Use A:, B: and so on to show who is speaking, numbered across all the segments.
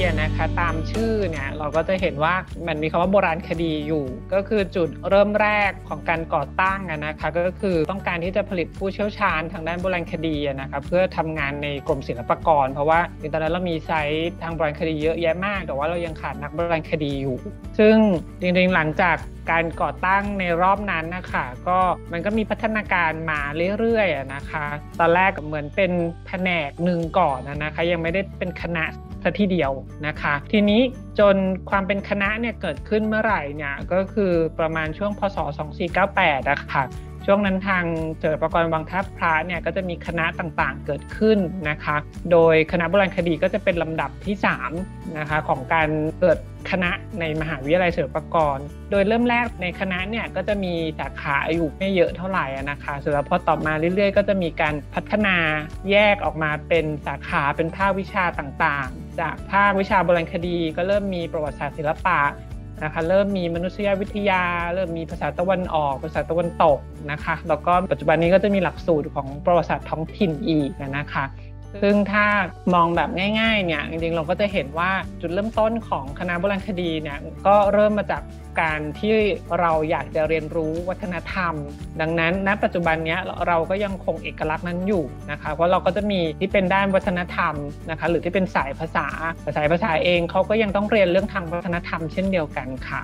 A: นะคะตามชื่อเนี่ยเราก็จะเห็นว่ามันมีคำว่าโบราณคดีอยู่ก็คือจุดเริ่มแรกของการก่อตั้งนะคะก็คือต้องการที่จะผลิตผู้เชี่ยวชาญทางด้านโบราณคดีนะคะเพื่อทำงานในกรมศิลปากรเพราะว่าตอนนั้นเรามีไซต์ทางโบราณคดีเยอะแยะมากแต่ว่าเรายังขาดนักโบราณคดีอยู่ซึ่งจริงๆหลังจากการก่อตั้งในรอบนั้นนะคะก็มันก็มีพัฒนาการมาเรื่อยๆนะคะตอนแรกเหมือนเป็นแผนกหนึ่งก่อนนะคะยังไม่ได้เป็นคณะซะทีเดียวนะคะทีนี้จนความเป็นคณะเนี่ยเกิดขึ้นเมื่อไหร่เนี่ยก็คือประมาณช่วงพศ2498นะคะช่วงนั้นทางศิลปากรวังท่าพระเนี่ยก็จะมีคณะต่างๆเกิดขึ้นนะคะโดยคณะโบราณคดีก็จะเป็นลำดับที่3นะคะของการเกิดคณะในมหาวิทยาลัยศิลปากรโดยเริ่มแรกในคณะเนี่ยก็จะมีสาขาอยู่ไม่เยอะเท่าไหร่นะคะเสร็จแล้วพอต่อมาเรื่อยๆก็จะมีการพัฒนาแยกออกมาเป็นสาขาเป็นภาควิชาต่างๆจากภาควิชาโบราณคดีก็เริ่มมีประวัติศาสตร์ศิลปะนะคะเริ่มมีมนุษยวิทยาเริ่มมีภาษาตะวันออกภาษาตะวันตกนะคะแล้วก็ปัจจุบันนี้ก็จะมีหลักสูตรของประวัติศาสตร์ท้องถิ่นอีกนะคะซึ่งถ้ามองแบบง่ายๆเนี่ยจริงๆเราก็จะเห็นว่าจุดเริ่มต้นของคณะโบราณคดีเนี่ยก็เริ่มมาจากการที่เราอยากจะเรียนรู้วัฒนธรรมดังนั้นณปัจจุบันนี้เราก็ยังคงเอกลักษณ์นั้นอยู่นะคะเพราะเราก็จะมีที่เป็นด้านวัฒนธรรมนะคะหรือที่เป็นสายภาษาเองเขาก็ยังต้องเรียนเรื่องทางวัฒนธรรมเช่นเดียวกันค่ะ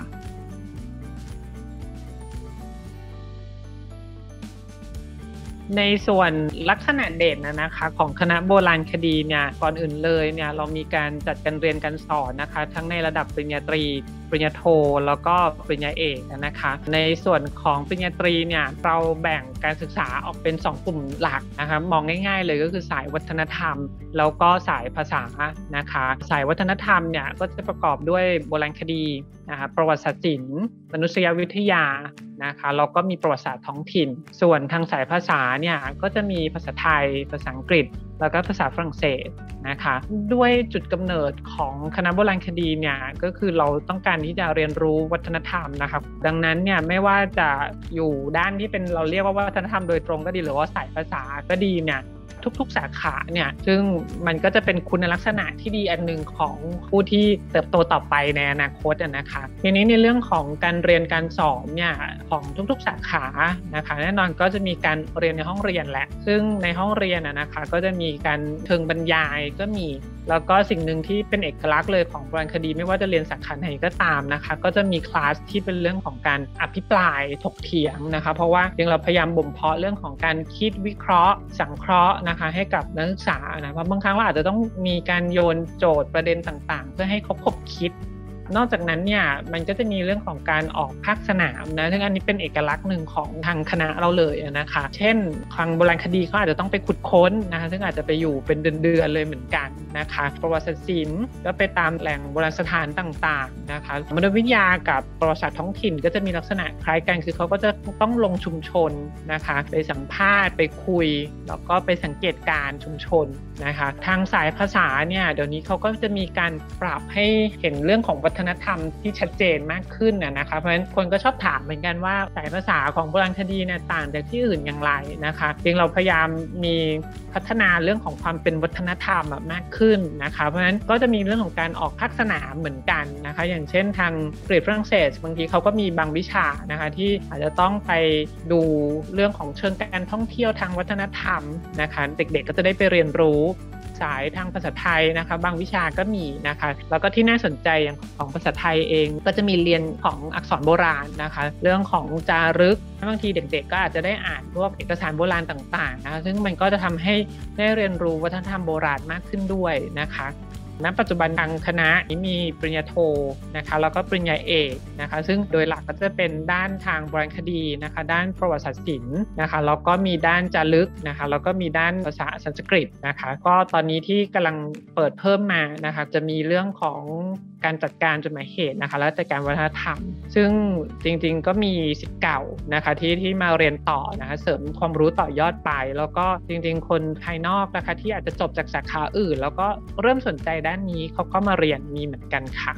A: ในส่วนลักษณะเด่นนะคะของคณะโบราณคดีเนี่ยก่อนอื่นเลยเนี่ยเรามีการจัดการเรียนการสอนนะคะทั้งในระดับปริญญาตรีปริญญาโทแล้วก็ปริญญาเอกนะคะในส่วนของปริญญาตรีเนี่ยเราแบ่งการศึกษาออกเป็น2กลุ่มหลักนะคะมองง่ายๆเลยก็คือสายวัฒนธรรมแล้วก็สายภาษานะคะสายวัฒนธรรมเนี่ยก็จะประกอบด้วยโบราณคดีนะคะประวัติศาสตร์ศิลป์มนุษยวิทยานะคะแล้วก็มีประวัติศาสตร์ท้องถิ่นส่วนทางสายภาษาเนี่ยก็จะมีภาษาไทยภาษาอังกฤษแล้วก็ภาษาฝรั่งเศสนะคะด้วยจุดกำเนิดของคณะโบราณคดีเนี่ยก็คือเราต้องการที่จะเรียนรู้วัฒนธรรมนะครับดังนั้นเนี่ยไม่ว่าจะอยู่ด้านที่เป็นเราเรียกว่าวัฒนธรรมโดยตรงก็ดีหรือว่าสายภาษาก็ดีเนี่ยทุกๆสาขาเนี่ยซึ่งมันก็จะเป็นคุณลักษณะที่ดีอันนึงของผู้ที่เติบโตต่อไปในอนาคตนะคะทีนี้ในเรื่องของการเรียนการสอนเนี่ยของทุกๆสาขานะคะแน่นอนก็จะมีการเรียนในห้องเรียนแหละซึ่งในห้องเรียนนะคะก็จะมีการเชิงบรรยายก็มีแล้วก็สิ่งหนึ่งที่เป็นเอกลักษณ์เลยของโบราณคดีไม่ว่าจะเรียนสาขาไหนก็ตามนะคะก็จะมีคลาสที่เป็นเรื่องของการอภิปรายถกเถียงนะคะเพราะว่าเราพยายามบ่มเพาะเรื่องของการคิดวิเคราะห์สังเคราะห์นะคะให้กับนักศึกษานะเพราะบางครั้งเราอาจจะต้องมีการโยนโจทย์ประเด็นต่างๆเพื่อให้เขาคบคิดนอกจากนั้นเนี่ยมันก็จะมีเรื่องของการออกภาคสนามนะซึ่งอันนี้เป็นเอกลักษณ์หนึ่งของทางคณะเราเลยนะคะเช่นทางโบราณคดีเขาอาจจะต้องไปขุดค้นนะคะซึ่งอาจจะไปอยู่เป็นเดือนๆเลยเหมือนกันนะคะประวัติศาสตร์ศิลป์ก็ไปตามแหล่งโบราณสถานต่างๆนะคะมนุษยวิทยากับประวัติศาสตร์ท้องถิ่นก็จะมีลักษณะคล้ายกันคือเขาก็จะต้องลงชุมชนนะคะไปสัมภาษณ์ไปคุยแล้วก็ไปสังเกตการชุมชนนะคะทางสายภาษาเนี่ยเดี๋ยวนี้เขาก็จะมีการปรับให้เห็นเรื่องของวัฒนธรรมที่ชัดเจนมากขึ้นนะคะเพราะฉะนั้นคนก็ชอบถามเหมือนกันว่าสายภาษาของโบราณคดีเนี่ยต่างจากที่อื่นอย่างไรนะคะจริงเราพยายามมีพัฒนาเรื่องของความเป็นวัฒนธรรมมากขึ้นนะคะเพราะฉะนั้นก็จะมีเรื่องของการออกภาคสนามเหมือนกันนะคะอย่างเช่นทางอังกฤษฝรั่งเศสบางทีเขาก็มีบางวิชานะคะที่อาจจะต้องไปดูเรื่องของเชิงการท่องเที่ยวทางวัฒนธรรมนะคะเด็กๆก็จะได้ไปเรียนรู้สายทางภาษาไทยนะคะบางวิชาก็มีนะคะแล้วก็ที่น่าสนใจอย่างของภาษาไทยเองก็จะมีเรียนของอักษรโบราณนะคะเรื่องของจารึกบางทีเด็กๆก็อาจจะได้อ่านพวกเอกสารโบราณต่างๆนะคะซึ่งมันก็จะทำให้ได้เรียนรู้วัฒนธรรมโบราณมากขึ้นด้วยนะคะณปัจจุบันทางคณะมีปริญญาโทนะคะแล้วก็ปริญญาเอกนะคะซึ่งโดยหลักก็จะเป็นด้านทางโบราณคดีนะคะด้านประวัติศาสตร์ศิลป์นะคะแล้วก็มีด้านจารึกนะคะแล้วก็มีด้านภาษาสันสกฤตนะคะก็ตอนนี้ที่กำลังเปิดเพิ่มมานะคะจะมีเรื่องของการจัดการจดหมายเหตุนะคะและจัดการวัฒนธรรมซึ่งจริงๆก็มีศิษย์เก่านะคะที่มาเรียนต่อนะคะเสริมความรู้ต่อยอดไปแล้วก็จริงๆคนภายนอกนะคะที่อาจจะจบจากสาขาอื่นแล้วก็เริ่มสนใจด้านนี้เขาก็มาเรียนมีเหมือนกันค่ะ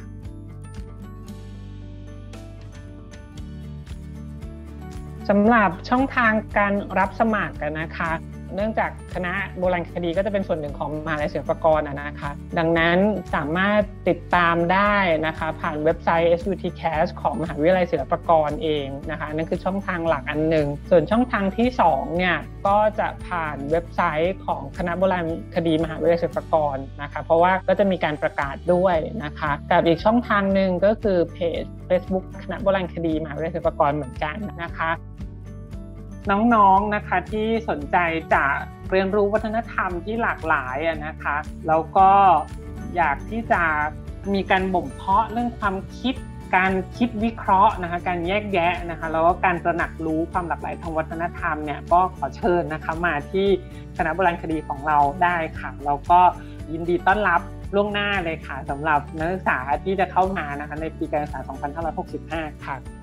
A: สำหรับช่องทางการรับสมัครนะคะเนื่องจากคณะโบราณคดีก็จะเป็นส่วนหนึ่งของมหาวิทยาลัยศิลปากรนะคะดังนั้นสามารถติดตามได้นะคะผ่านเว็บไซต์ SUTCast ของมหาวิทยาลัยศิลปากรเองนะคะนั่นคือช่องทางหลักอันหนึ่งส่วนช่องทางที่2เนี่ยก็จะผ่านเว็บไซต์ของคณะโบราณคดีมหาวิทยาลัยศิลปากรนะคะเพราะว่าก็จะมีการประกาศด้วยนะคะกับอีกช่องทางหนึ่งก็คือเพจ Facebook คณะโบราณคดีมหาวิทยาลัยศิลปากรเหมือนกันนะคะน้องๆนะคะที่สนใจจะเรียนรู้วัฒนธรรมที่หลากหลายนะคะแล้วก็อยากที่จะมีการบ่มเพาะเรื่องความคิดการคิดวิเคราะห์นะคะการแยกแยะนะคะแล้วก็การตระหนักรู้ความหลากหลายทางวัฒนธรรมเนี่ยก็ขอเชิญนะคะมาที่คณะโบราณคดีของเราได้ค่ะแล้วก็ยินดีต้อนรับล่วงหน้าเลยค่ะสำหรับนักศึกษาที่จะเข้ามานะคะในปีการศึกษา 2565 ค่ะ